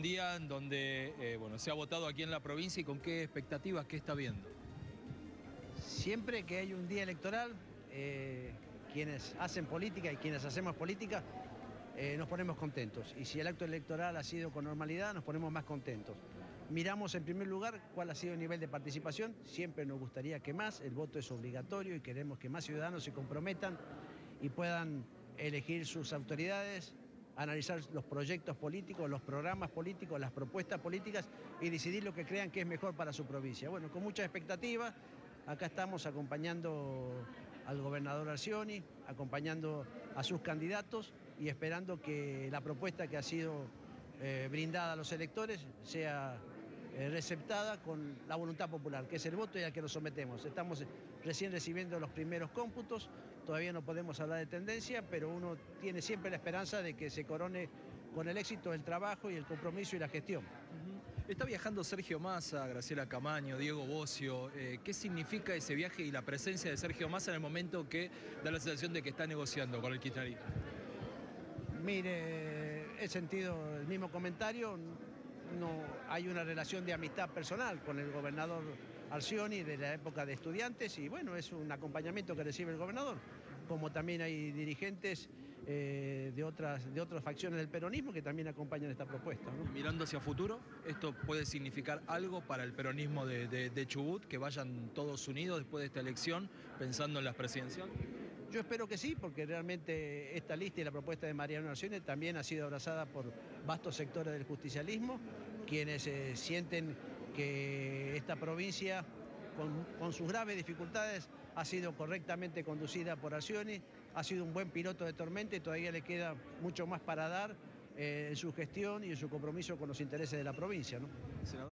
día en donde bueno, se ha votado aquí en la provincia y con qué expectativas, qué está viendo. Siempre que hay un día electoral, quienes hacen política y quienes hacemos política, nos ponemos contentos. Y si el acto electoral ha sido con normalidad, nos ponemos más contentos. Miramos en primer lugar cuál ha sido el nivel de participación. Siempre nos gustaría que más, el voto es obligatorio y queremos que más ciudadanos se comprometan y puedan elegir sus autoridades, analizar los proyectos políticos, los programas políticos, las propuestas políticas y decidir lo que crean que es mejor para su provincia. Bueno, con mucha expectativa, acá estamos acompañando al gobernador Arcioni, acompañando a sus candidatos y esperando que la propuesta que ha sido brindada a los electores sea receptada con la voluntad popular, que es el voto y al que nos sometemos. Estamos recién recibiendo los primeros cómputos, todavía no podemos hablar de tendencia, pero uno tiene siempre la esperanza de que se corone con el éxito el trabajo y el compromiso y la gestión. Está viajando Sergio Massa, Graciela Camaño, Diego Bocio. ¿Qué significa ese viaje y la presencia de Sergio Massa en el momento que da la sensación de que está negociando con el kirchnerismo? Mire, he sentido el mismo comentario. No hay una relación de amistad personal con el gobernador Arcioni de la época de estudiantes y bueno, es un acompañamiento que recibe el gobernador, como también hay dirigentes de otras facciones del peronismo que también acompañan esta propuesta, ¿no? Mirando hacia futuro, ¿esto puede significar algo para el peronismo de Chubut, que vayan todos unidos después de esta elección, pensando en las presidenciales? Yo espero que sí, porque realmente esta lista y la propuesta de Mariano Arcioni también ha sido abrazada por vastos sectores del justicialismo, quienes sienten que esta provincia, con sus graves dificultades, ha sido correctamente conducida por Arcioni, ha sido un buen piloto de tormenta y todavía le queda mucho más para dar en su gestión y en su compromiso con los intereses de la provincia, ¿no?